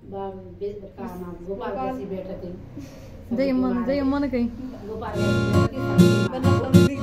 गोपाल जैसी बेटा थी। जय अम्मा ने कही गोपाल जैसी बेटा थी।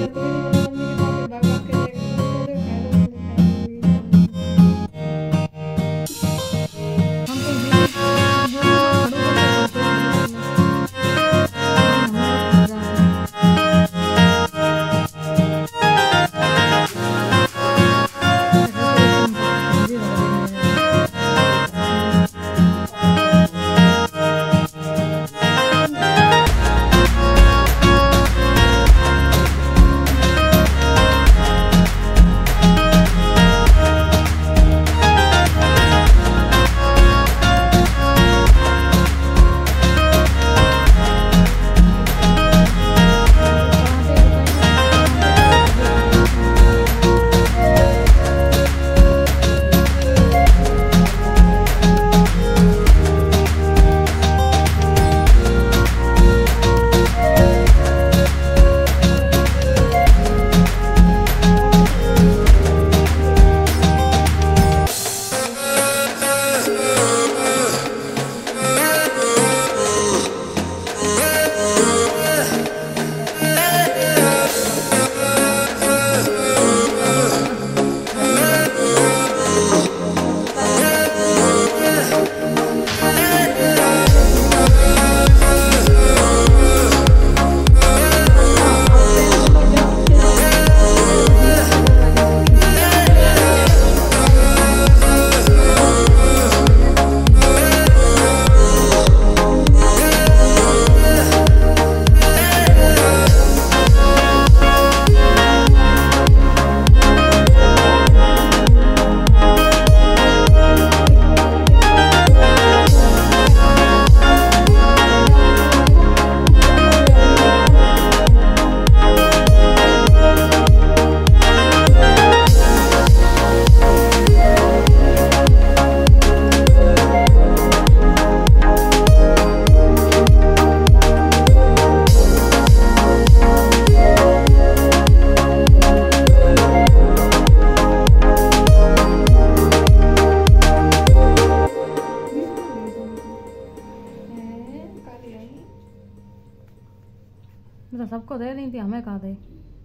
तो सबको दे रही थी, हमें कहा दे।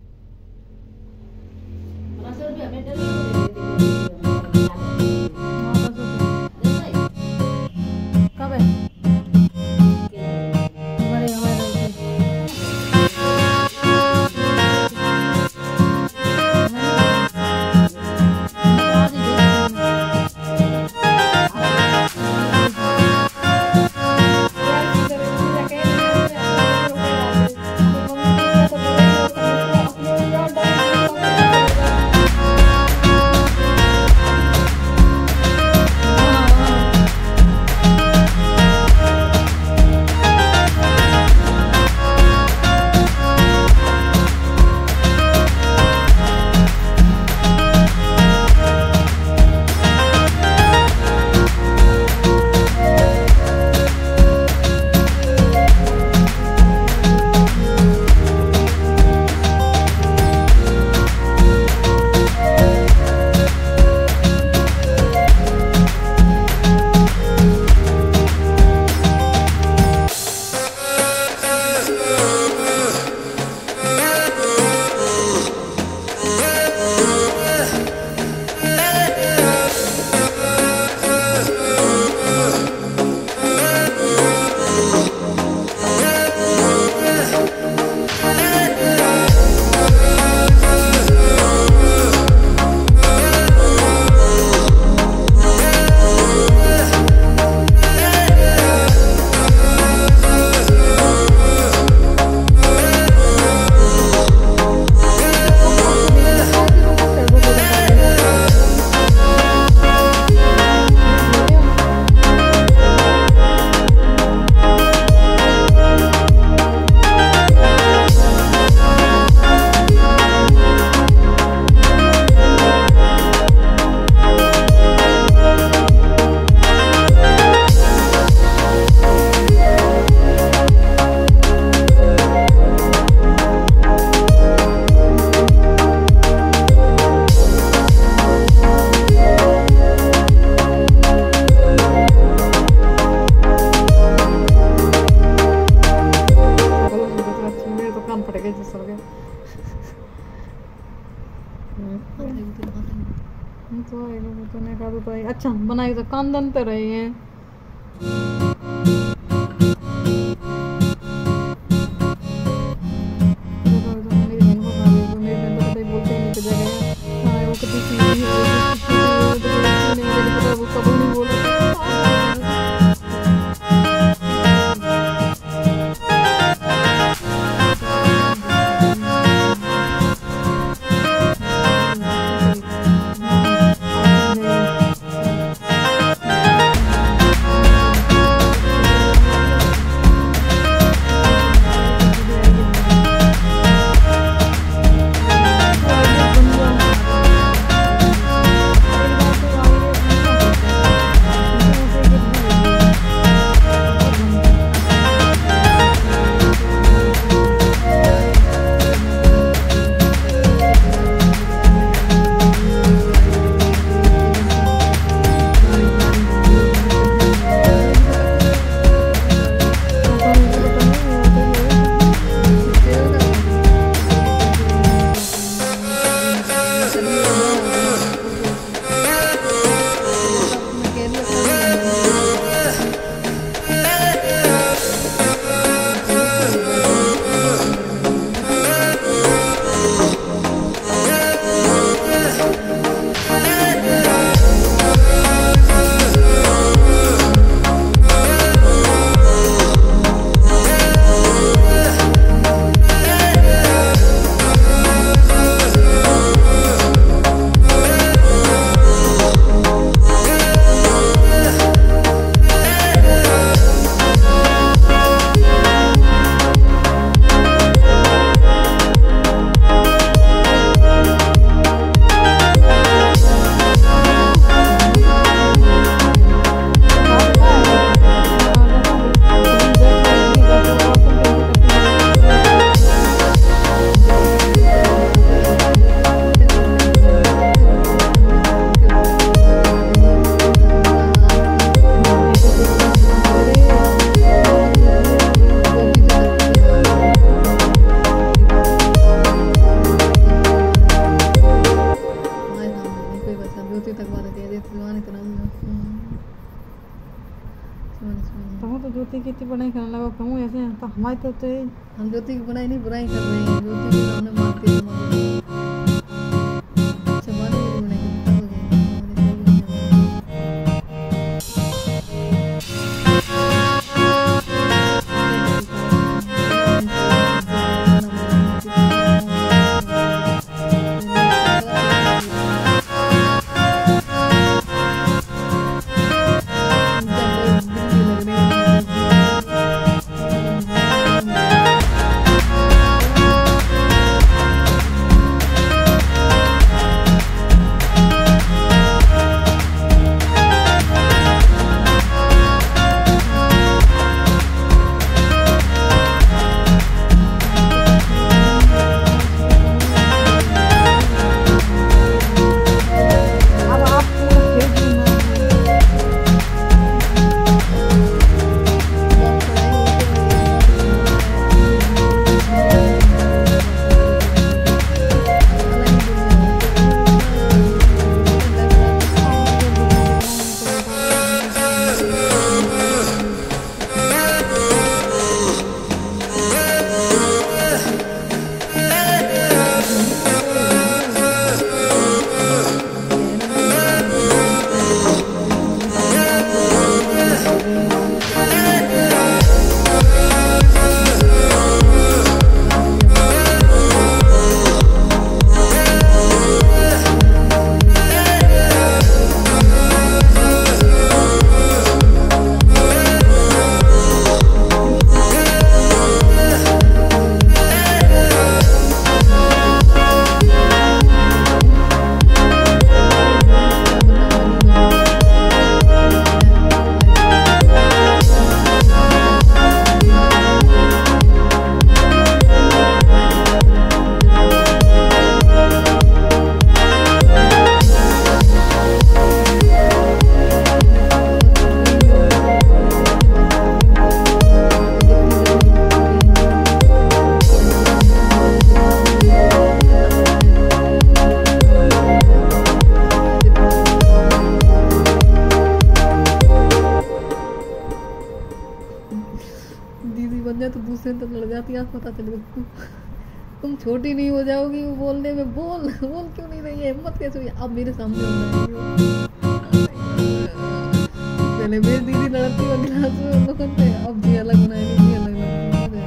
कब है? तो आएगा वो तो नहीं कहा तो आएगा। अच्छा बनाई तो कांदन तो रहे हैं। मेरी बहन को खा लिया, मेरी बहन तो कभी बोलते ही नहीं कि जगह हाँ वो कभी चीज़ नहीं पता वो कभी नहीं बोला। तो ज्योति की इतनी बनाई करने लगा कहूँ ऐसे तो हमारी तो हम ज्योति की बनाई नहीं बुराई कर रहे हैं, ज्योति के सामने मारते हैं। जाए तो दूसरे तो लड़ जाती है, पता चले तुम छोटी नहीं हो जाओगी वो बोलने में। बोल क्यों नहीं रही है, हिम्मत कैसे हुई? अब मेरे सामने हो रहा है। पहले मेरी दीदी लड़ती हो क्लास में उन लोगों से, अब जी अलग बनाएगी, जी अलग बनाएगी।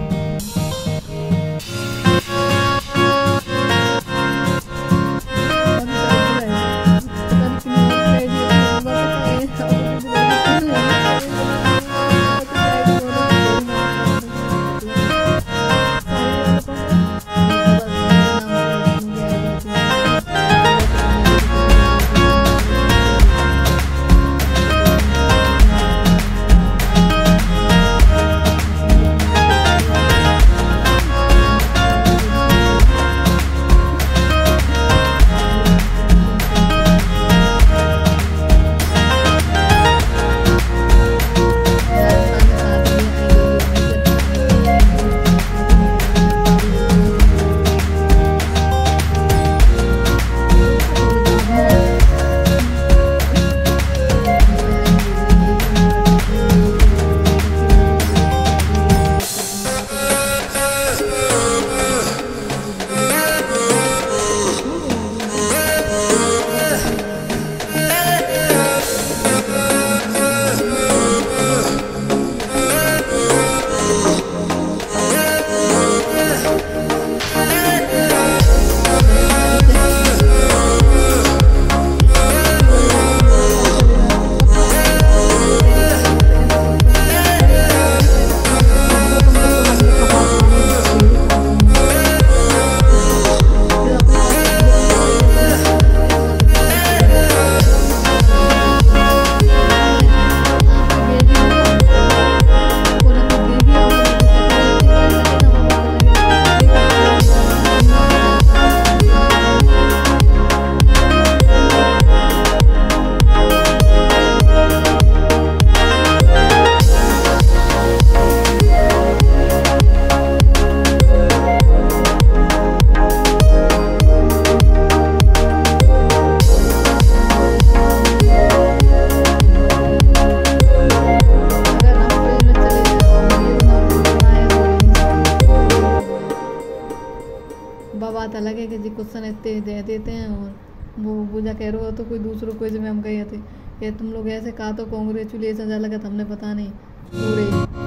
बात अलग है कि जी क्वेश्चन इतने दे देते हैं और वो पूजा कह रहे हो तो कोई दूसरों को में हम गए थे कि तुम लोग ऐसे कहा तो कॉन्ग्रेचुलेसन अलग है, हमने पता नहीं पूरे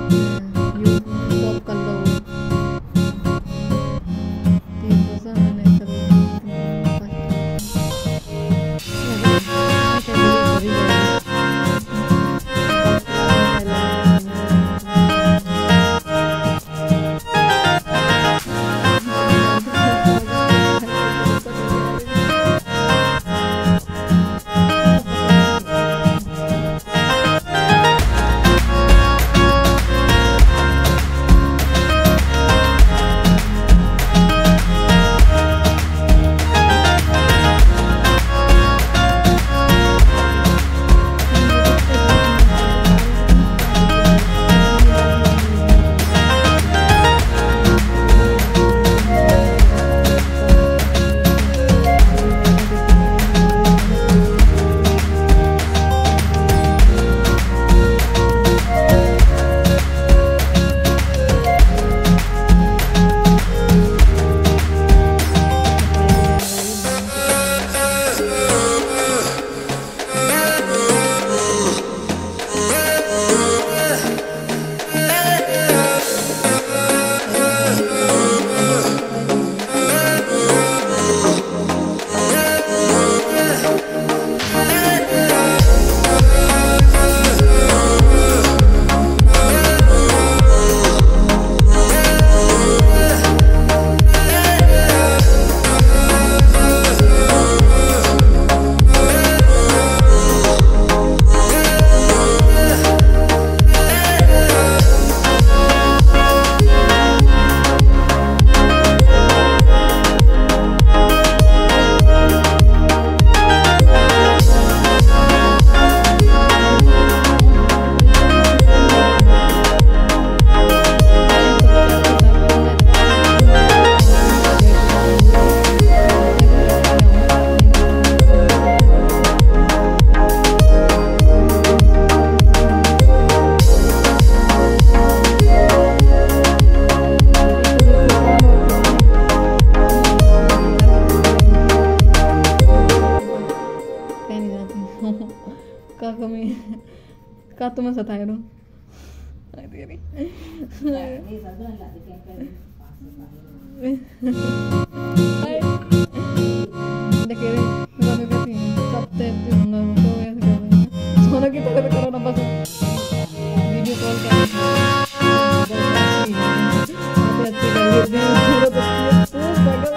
कर लो 3 मैंने का तुम्हें सताए रहो तेरी नहीं समझ ला दे क्या कर देखे रे मेरा भी कहती है सब ते होंगे तो ऐसे कर रहे हैं सोना की तरह करो ना बस वीडियो कॉल कर अच्छी कर दी पूरा तो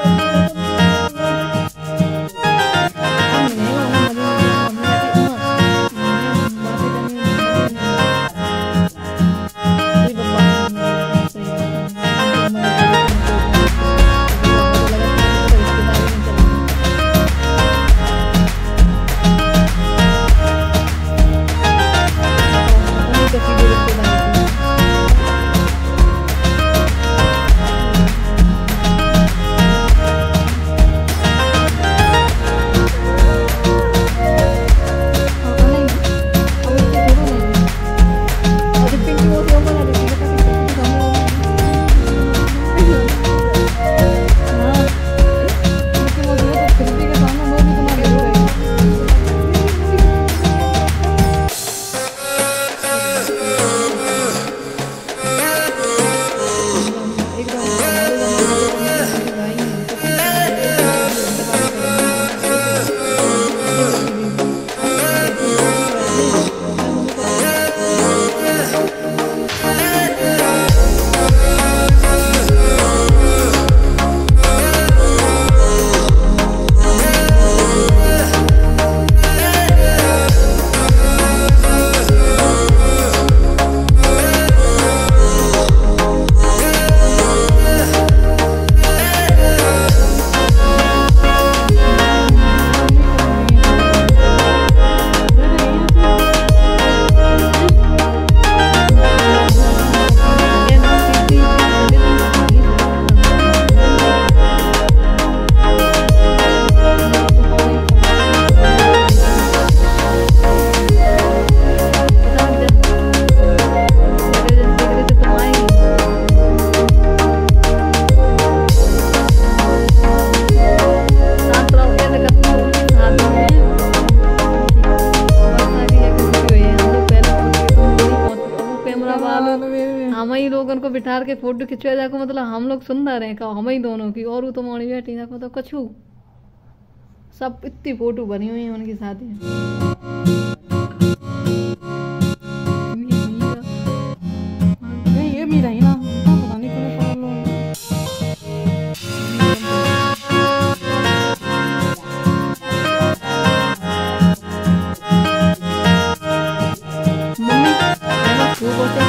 हम ही लोगन को बिठार के फोटो खिंचवा जाको मतलब हम लोग सुंदर हैं का हम ही दोनों की और तो मोड़ी बैठी जाको मतलब कछु सब इतनी फोटो बनी हुई है उनकी शादी में ये मीरा ही ना पता नहीं कौन पागल हो मम्मी खूब